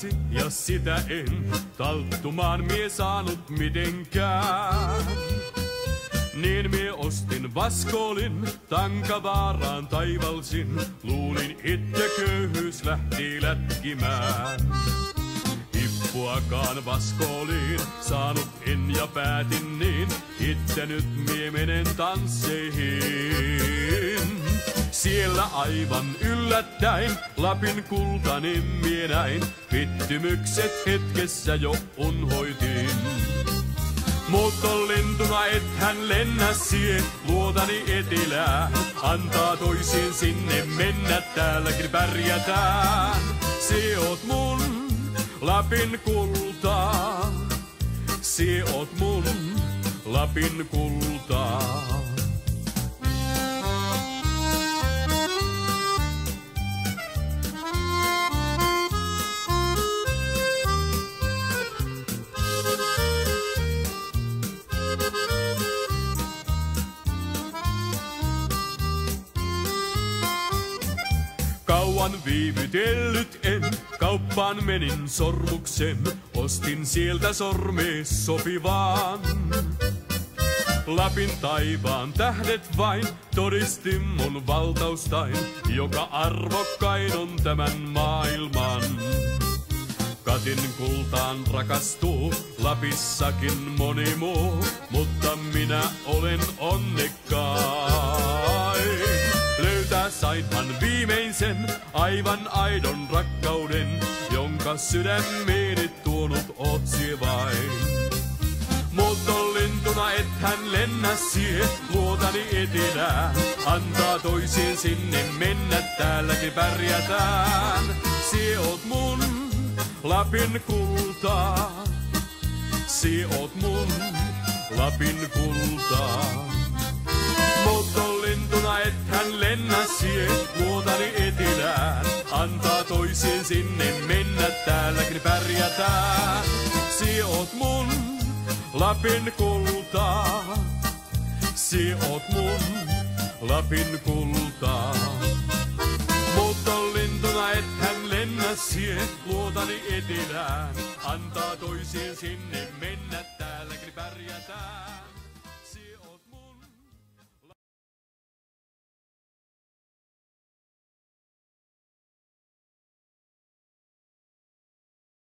pääsi ja sitä en talttumaan mie saanut mitenkään. Niin mie ostin vaskoolin, Tankavaaraan taivalsin, luulin itse köyhyys lähti lätkimään. Hippuakaan vaskooliin saanut en ja päätin niin, itse nyt mie menen tansseihin. Siellä aivan yllättäen Lapin kultainen mie näin, pittymykset hetkessä jo unhoitin. Muuttolintuna et hän lennä sie, luotani etelään, antaa toisiin sinne mennä, täälläkin pärjätään. Sie oot mun Lapin kultaa, sie oot mun Lapin kultaa. Kauan viivytellyt en, kauppaan menin sormuksen, ostin sieltä sormees sopivaan. Lapin taivaan tähdet vain todisti mun valtaustain, joka arvokkain on tämän maailman. Katin kultaan rakastuu Lapissakin moni muu, mutta minä olen onnekkain. Löytää sainhan viimeisen, aivan aidon rakkauden, jonka sydämeeni tuonut oot sie vain. Muuttolintuna et hän lennä sie, luotani etelään, antaa toisiin sinne mennä, täälläkin pärjätään. Sie oot mun Lapin kultaa, sie oot mun Lapin kultaa. Muuttolintuna et hän lennä sie, luotani etelään, antaa toisiin sinne mennä, täälläkin pärjätään. Sie oot mun Lapin kultaa, sie oot mun Lapin kultaa. Muuttolintuna et hän lennä sie, luotani etelään, antaa toisiin sinne mennä, täälläkin pärjätään.